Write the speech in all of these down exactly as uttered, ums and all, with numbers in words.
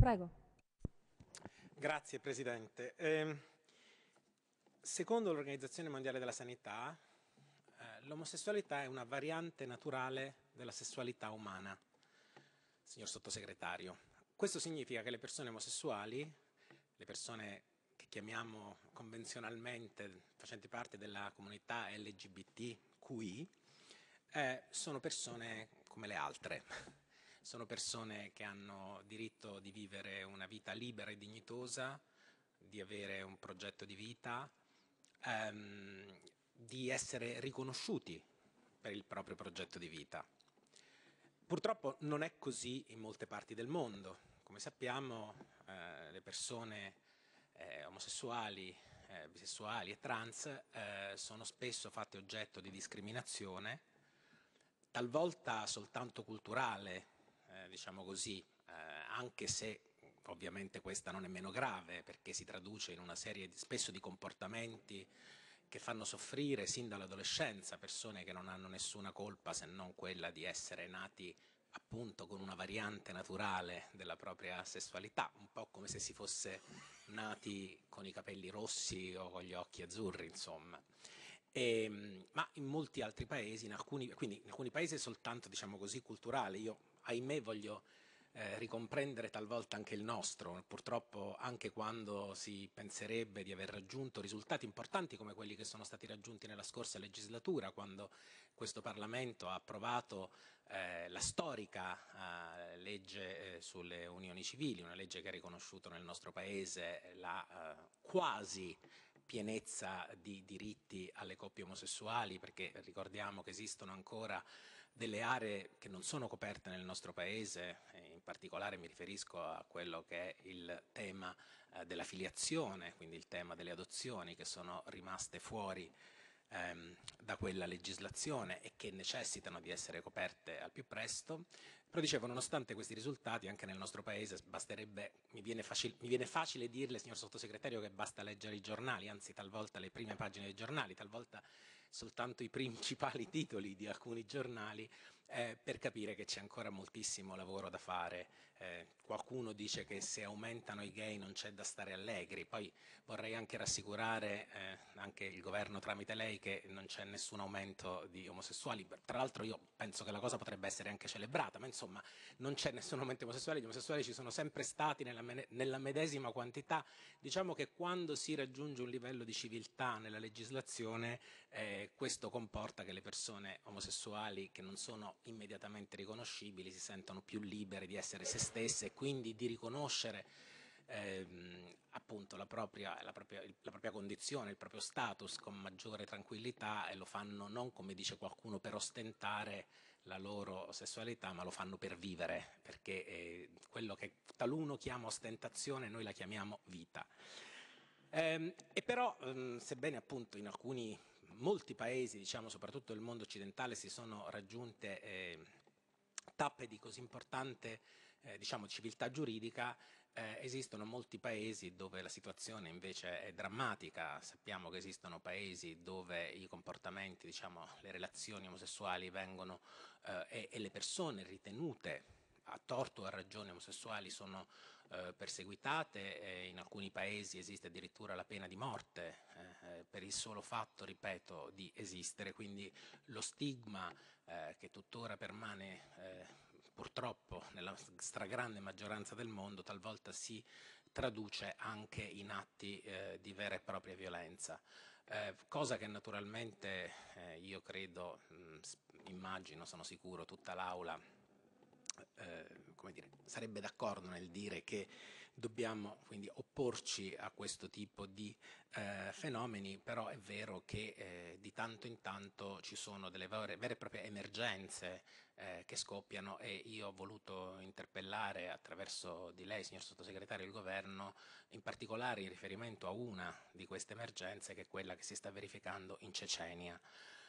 Prego. Grazie Presidente. Eh, secondo l'Organizzazione Mondiale della Sanità, eh, l'omosessualità è una variante naturale della sessualità umana, signor Sottosegretario. Questo significa che le persone omosessuali, le persone che chiamiamo convenzionalmente facenti parte della comunità L G B T Q I, eh, sono persone come le altre. Sono persone che hanno diritto di vivere una vita libera e dignitosa, di avere un progetto di vita, ehm, di essere riconosciuti per il proprio progetto di vita. Purtroppo non è così in molte parti del mondo. Come sappiamo, eh, le persone eh, omosessuali, eh, bisessuali e trans eh, sono spesso fatte oggetto di discriminazione, talvolta soltanto culturale, eh, diciamo così, eh, anche se ovviamente questa non è meno grave, perché si traduce in una serie di, spesso di comportamenti che fanno soffrire sin dall'adolescenza persone che non hanno nessuna colpa se non quella di essere nati appunto con una variante naturale della propria sessualità, un po' come se si fosse nati con i capelli rossi o con gli occhi azzurri, insomma. E, ma in molti altri paesi, in alcuni, quindi in alcuni paesi è soltanto, diciamo così, culturale. Io, ahimè, voglio eh, ricomprendere talvolta anche il nostro, purtroppo anche quando si penserebbe di aver raggiunto risultati importanti come quelli che sono stati raggiunti nella scorsa legislatura, quando questo Parlamento ha approvato eh, la storica eh, legge eh, sulle unioni civili, una legge che ha riconosciuto nel nostro Paese la eh, quasi pienezza di diritti alle coppie omosessuali, perché ricordiamo che esistono ancora delle aree che non sono coperte nel nostro Paese, in particolare mi riferisco a quello che è il tema eh, della filiazione, quindi il tema delle adozioni, che sono rimaste fuori ehm, da quella legislazione e che necessitano di essere coperte al più presto. Però dicevo, nonostante questi risultati, anche nel nostro Paese basterebbe, mi viene, facile, mi viene facile dirle, signor Sottosegretario, che basta leggere i giornali, anzi talvolta le prime pagine dei giornali, talvolta soltanto i principali titoli di alcuni giornali, eh, per capire che c'è ancora moltissimo lavoro da fare. Eh, qualcuno dice che se aumentano i gay non c'è da stare allegri, poi vorrei anche rassicurare eh, anche il governo tramite lei che non c'è nessun aumento di omosessuali. Tra l'altro io penso che la cosa potrebbe essere anche celebrata, ma insomma non c'è nessun aumento di omosessuali, gli omosessuali ci sono sempre stati nella, nella medesima quantità. Diciamo che quando si raggiunge un livello di civiltà nella legislazione eh, questo comporta che le persone omosessuali che non sono immediatamente riconoscibili si sentono più libere di essere se stesse e quindi di riconoscere ehm, appunto la propria, la, propria, la propria condizione, il proprio status con maggiore tranquillità, e lo fanno non, come dice qualcuno, per ostentare la loro sessualità, ma lo fanno per vivere, perché eh, quello che taluno chiama ostentazione noi la chiamiamo vita. Eh, e però, ehm, sebbene appunto in alcuni, molti paesi, diciamo soprattutto nel mondo occidentale, si sono raggiunte eh, tappe di così importante eh, diciamo, civiltà giuridica, eh, esistono molti paesi dove la situazione invece è drammatica. Sappiamo che esistono paesi dove i comportamenti, diciamo, le relazioni omosessuali vengono eh, e, e le persone ritenute a torto o a ragione omosessuali sono eh, perseguitate, e in alcuni paesi esiste addirittura la pena di morte eh, per il solo fatto, ripeto, di esistere, quindi lo stigma eh, che tuttora permane eh, purtroppo nella stragrande maggioranza del mondo talvolta si traduce anche in atti eh, di vera e propria violenza. Eh, cosa che naturalmente eh, io credo, mh, immagino, sono sicuro, tutta l'Aula Eh, come dire, sarebbe d'accordo nel dire che dobbiamo quindi opporci a questo tipo di eh, fenomeni, però è vero che eh, di tanto in tanto ci sono delle vere, vere e proprie emergenze eh, che scoppiano, e io ho voluto interpellare attraverso di lei, signor Sottosegretario, il Governo, in particolare in riferimento a una di queste emergenze, che è quella che si sta verificando in Cecenia.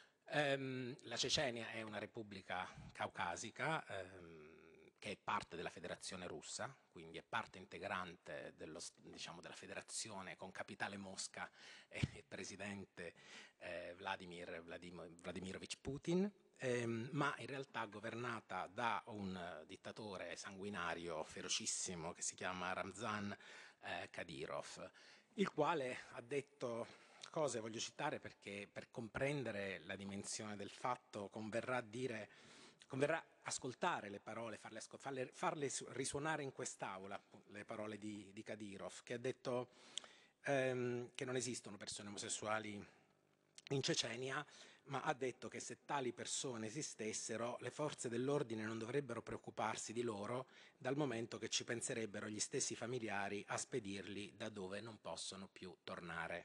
Ehm, la Cecenia è una repubblica caucasica ehm, che è parte della Federazione Russa, quindi è parte integrante dello, diciamo, della federazione con capitale Mosca e presidente eh, Vladimir Vladimirovich Putin. ehm, ma in realtà governata da un uh, dittatore sanguinario ferocissimo che si chiama Ramzan eh, Kadyrov, il quale ha detto cose, voglio citare perché per comprendere la dimensione del fatto converrà dire, converrà ascoltare le parole, farle, farle, farle risuonare in quest'aula, le parole di, di Kadyrov, che ha detto ehm, che non esistono persone omosessuali in Cecenia, ma ha detto che se tali persone esistessero, le forze dell'ordine non dovrebbero preoccuparsi di loro, dal momento che ci penserebbero gli stessi familiari a spedirli da dove non possono più tornare.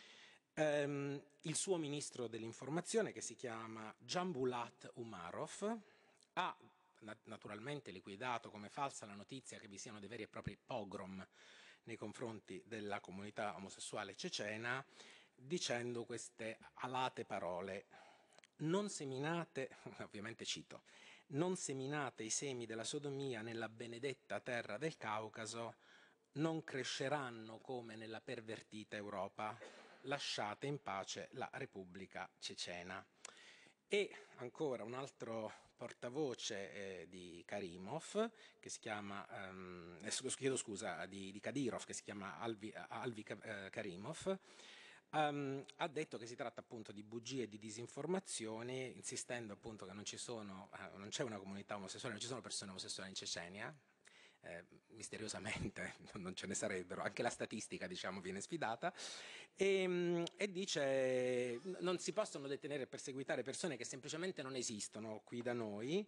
Um, il suo ministro dell'informazione, che si chiama Jambulat Umarov, ha naturalmente liquidato come falsa la notizia che vi siano dei veri e propri pogrom nei confronti della comunità omosessuale cecena, dicendo queste alate parole: non seminate, ovviamente cito, non seminate i semi della sodomia nella benedetta terra del Caucaso, non cresceranno come nella pervertita Europa, lasciate in pace la Repubblica Cecena. E ancora un altro portavoce eh, di Karimov, che si chiama, um, eh, chiedo scusa, di, di Kadyrov, che si chiama Alvi, Alvi eh, Karimov, um, ha detto che si tratta appunto di bugie e di disinformazioni, insistendo appunto che non ci sono, eh, non c'è una comunità omosessuale, non ci sono persone omosessuali in Cecenia. Eh, misteriosamente non ce ne sarebbero, anche la statistica diciamo viene sfidata, e, e dice non si possono detenere e perseguitare persone che semplicemente non esistono qui da noi.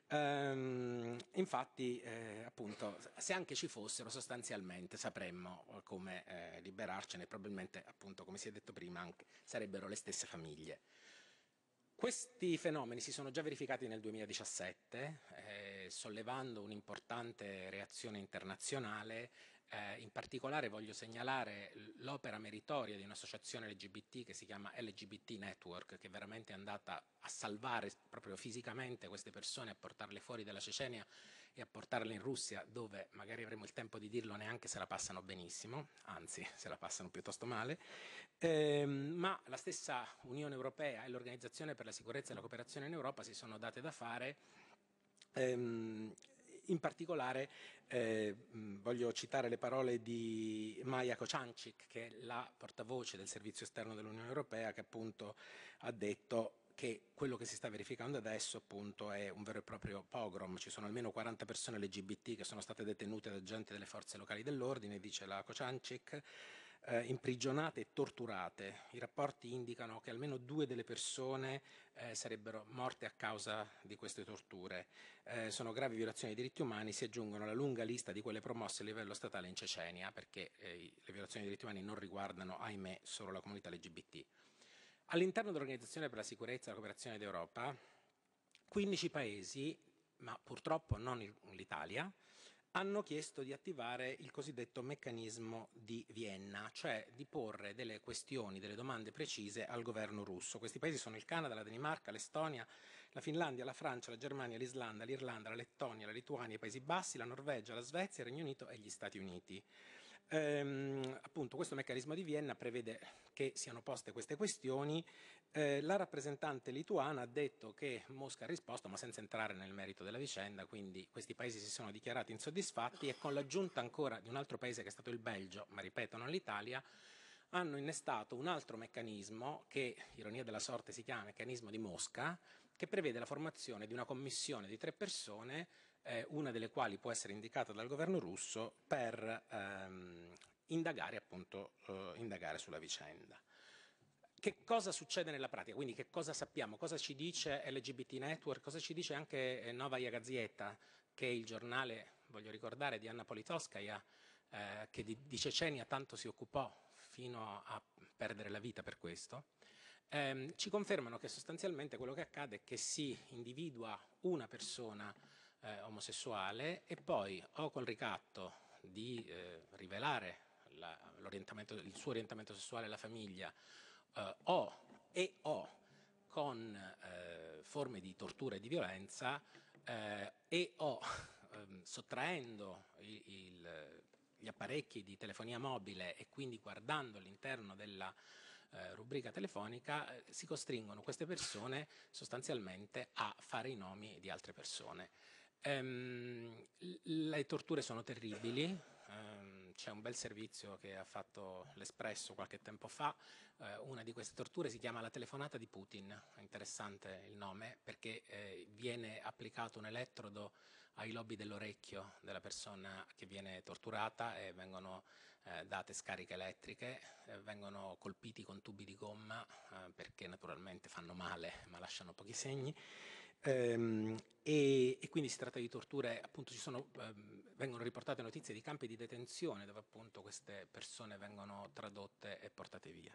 Um, infatti eh, appunto se anche ci fossero sostanzialmente sapremmo come eh, liberarcene, probabilmente appunto come si è detto prima anche sarebbero le stesse famiglie. Questi fenomeni si sono già verificati nel duemiladiciassette, eh, sollevando un'importante reazione internazionale. Eh, in particolare voglio segnalare l'opera meritoria di un'associazione L G B T che si chiama L G B T Network, che veramente è andata a salvare proprio fisicamente queste persone, a portarle fuori dalla Cecenia e a portarle in Russia, dove magari avremo il tempo di dirlo neanche se la passano benissimo, anzi se la passano piuttosto male. Eh, ma la stessa Unione Europea e l'Organizzazione per la sicurezza e la cooperazione in Europa si sono date da fare. Ehm, in particolare eh, voglio citare le parole di Maja Kociancic, che è la portavoce del servizio esterno dell'Unione Europea, che appunto ha detto che quello che si sta verificando adesso appunto è un vero e proprio pogrom. Ci sono almeno quaranta persone L G B T che sono state detenute da agenti delle forze locali dell'ordine, dice la Kociancic, eh, imprigionate e torturate. I rapporti indicano che almeno due delle persone eh, sarebbero morte a causa di queste torture. Eh, sono gravi violazioni dei diritti umani, si aggiungono alla lunga lista di quelle promosse a livello statale in Cecenia, perché eh, le violazioni dei diritti umani non riguardano, ahimè, solo la comunità L G B T. All'interno dell'Organizzazione per la sicurezza e la cooperazione d'Europa, quindici paesi, ma purtroppo non l'Italia, hanno chiesto di attivare il cosiddetto meccanismo di Vienna, cioè di porre delle questioni, delle domande precise al governo russo. Questi paesi sono il Canada, la Danimarca, l'Estonia, la Finlandia, la Francia, la Germania, l'Islanda, l'Irlanda, la Lettonia, la Lituania, i Paesi Bassi, la Norvegia, la Svezia, il Regno Unito e gli Stati Uniti. Ehm, appunto questo meccanismo di Vienna prevede che siano poste queste questioni. Eh, la rappresentante lituana ha detto che Mosca ha risposto, ma senza entrare nel merito della vicenda, quindi questi paesi si sono dichiarati insoddisfatti e con l'aggiunta ancora di un altro paese che è stato il Belgio, ma ripeto non l'Italia, hanno innestato un altro meccanismo che, ironia della sorte, si chiama meccanismo di Mosca, che prevede la formazione di una commissione di tre persone, eh, una delle quali può essere indicata dal governo russo per ehm, indagare, appunto, eh, indagare sulla vicenda. Che cosa succede nella pratica? Quindi che cosa sappiamo? Cosa ci dice L G B T Network? Cosa ci dice anche Novaya Gazeta, che è il giornale, voglio ricordare, di Anna Politkovskaya, eh, che di, di Cecenia tanto si occupò fino a perdere la vita per questo? Eh, ci confermano che sostanzialmente quello che accade è che si individua una persona eh, omosessuale e poi o col ricatto di eh, rivelare la, il suo orientamento sessuale alla famiglia eh, o e o con eh, forme di tortura e di violenza eh, e o ehm, sottraendo il, il, gli apparecchi di telefonia mobile e quindi guardando all'interno della eh, rubrica telefonica, eh, si costringono queste persone sostanzialmente a fare i nomi di altre persone. Ehm, le torture sono terribili, ehm, c'è un bel servizio che ha fatto l'Espresso qualche tempo fa, eh, una di queste torture si chiama la telefonata di Putin, è interessante il nome perché eh, viene applicato un elettrodo ai lobi dell'orecchio della persona che viene torturata e vengono eh, date scariche elettriche, eh, vengono colpiti con tubi di gomma eh, perché naturalmente fanno male ma lasciano pochi segni. Ehm, e, e quindi si tratta di torture, appunto ci sono, ehm, vengono riportate notizie di campi di detenzione dove appunto queste persone vengono tradotte e portate via.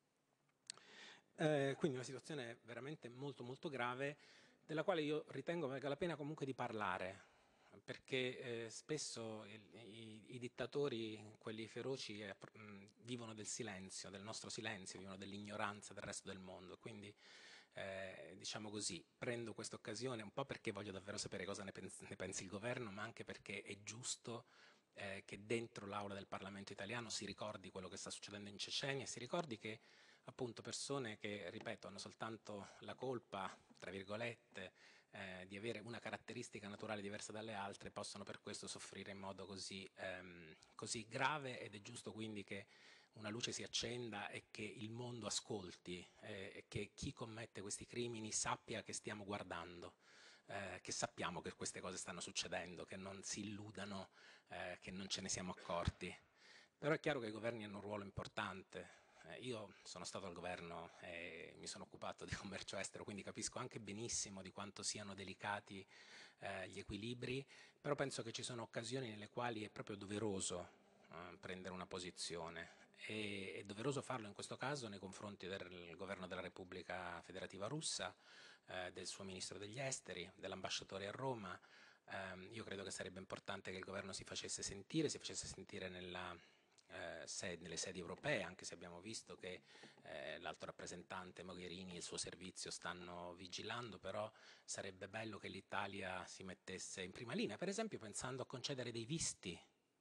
Eh, quindi una situazione veramente molto molto grave della quale io ritengo valga la pena comunque di parlare, perché eh, spesso il, i, i dittatori, quelli feroci, eh, mh, vivono del silenzio, del nostro silenzio, vivono dell'ignoranza del resto del mondo, quindi eh, diciamo così, prendo questa occasione un po' perché voglio davvero sapere cosa ne, pens- ne pensi il governo, ma anche perché è giusto eh, che dentro l'aula del Parlamento italiano si ricordi quello che sta succedendo in Cecenia e si ricordi che appunto persone che, ripeto, hanno soltanto la colpa, tra virgolette, eh, di avere una caratteristica naturale diversa dalle altre, possono per questo soffrire in modo così, ehm, così grave, ed è giusto quindi che una luce si accenda e che il mondo ascolti eh, e che chi commette questi crimini sappia che stiamo guardando. Eh, che sappiamo che queste cose stanno succedendo, che non si illudano, eh, che non ce ne siamo accorti. Però è chiaro che i governi hanno un ruolo importante. Eh, io sono stato al governo e mi sono occupato di commercio estero, quindi capisco anche benissimo di quanto siano delicati eh, gli equilibri, però penso che ci sono occasioni nelle quali è proprio doveroso eh, prendere una posizione. E è doveroso farlo in questo caso nei confronti del governo della Repubblica Federativa Russa, eh, del suo ministro degli esteri, dell'ambasciatore a Roma. Eh, io credo che sarebbe importante che il governo si facesse sentire, si facesse sentire nella, eh, sed- nelle sedi europee, anche se abbiamo visto che eh, l'alto rappresentante Mogherini e il suo servizio stanno vigilando, però sarebbe bello che l'Italia si mettesse in prima linea, per esempio pensando a concedere dei visti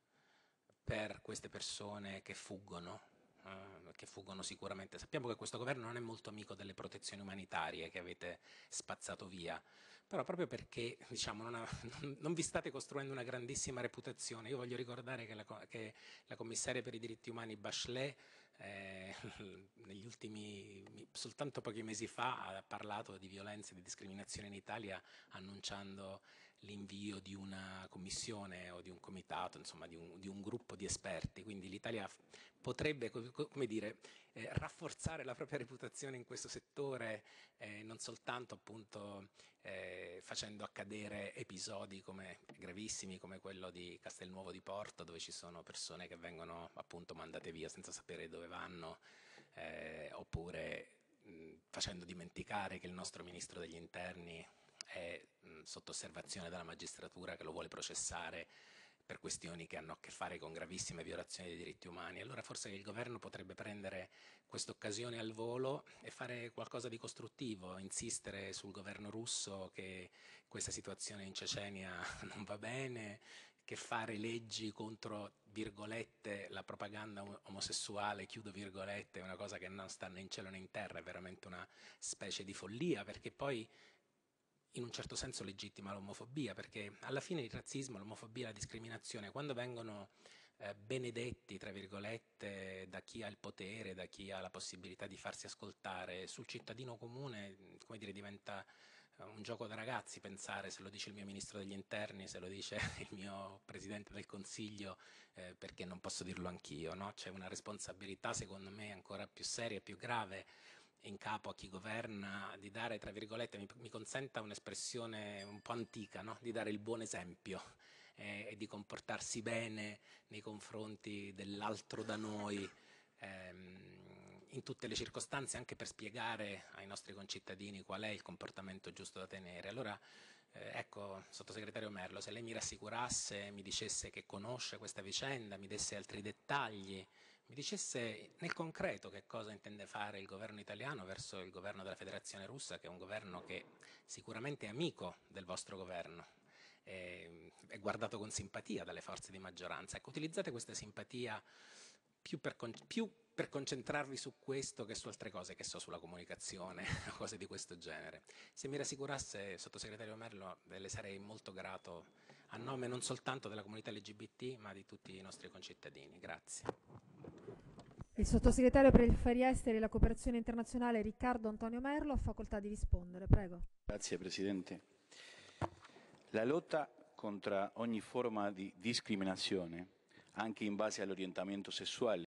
per queste persone che fuggono, eh, che fuggono sicuramente. Sappiamo che questo governo non è molto amico delle protezioni umanitarie che avete spazzato via, però proprio perché diciamo, non, ha, non, non vi state costruendo una grandissima reputazione. Io voglio ricordare che la, che la commissaria per i diritti umani Bachelet eh, negli ultimi, soltanto pochi mesi fa ha parlato di violenze e di discriminazione in Italia annunciando l'invio di una commissione o di un comitato, insomma di un, di un gruppo di esperti, quindi l'Italia potrebbe, come dire, eh, rafforzare la propria reputazione in questo settore, eh, non soltanto appunto eh, facendo accadere episodi come, gravissimi come quello di Castelnuovo di Porto, dove ci sono persone che vengono appunto mandate via senza sapere dove vanno, eh, oppure mh, facendo dimenticare che il nostro ministro degli interni è mh, sotto osservazione dalla magistratura che lo vuole processare per questioni che hanno a che fare con gravissime violazioni dei diritti umani. Allora forse il governo potrebbe prendere questa occasione al volo e fare qualcosa di costruttivo, insistere sul governo russo che questa situazione in Cecenia non va bene, che fare leggi contro, virgolette, la propaganda omosessuale, chiudo virgolette, è una cosa che non sta né in cielo né in terra, è veramente una specie di follia, perché poi in un certo senso legittima l'omofobia, perché alla fine il razzismo, l'omofobia, la discriminazione, quando vengono eh, benedetti, tra virgolette, da chi ha il potere, da chi ha la possibilità di farsi ascoltare, sul cittadino comune, come dire, diventa eh, un gioco da ragazzi pensare se lo dice il mio ministro degli interni, se lo dice il mio presidente del consiglio, eh, perché non posso dirlo anch'io, no? C'è una responsabilità secondo me ancora più seria e più grave in capo a chi governa di dare, tra virgolette, mi, mi consenta un'espressione un po' antica, no? Di dare il buon esempio eh, e di comportarsi bene nei confronti dell'altro da noi ehm, in tutte le circostanze, anche per spiegare ai nostri concittadini qual è il comportamento giusto da tenere. Allora, eh, ecco, sottosegretario Merlo, se lei mi rassicurasse, mi dicesse che conosce questa vicenda, mi desse altri dettagli, mi dicesse nel concreto che cosa intende fare il governo italiano verso il governo della Federazione Russa, che è un governo che sicuramente è amico del vostro governo, è, è guardato con simpatia dalle forze di maggioranza. Ecco, utilizzate questa simpatia più per, più per concentrarvi su questo che su altre cose, che so, sulla comunicazione o cose di questo genere. Se mi rassicurasse, sottosegretario Merlo, le sarei molto grato a nome non soltanto della comunità L G B T, ma di tutti i nostri concittadini. Grazie. Il sottosegretario per gli affari esteri e la cooperazione internazionale Riccardo Antonio Merlo ha facoltà di rispondere. Prego. Grazie Presidente. La lotta contro ogni forma di discriminazione, anche in base all'orientamento sessuale,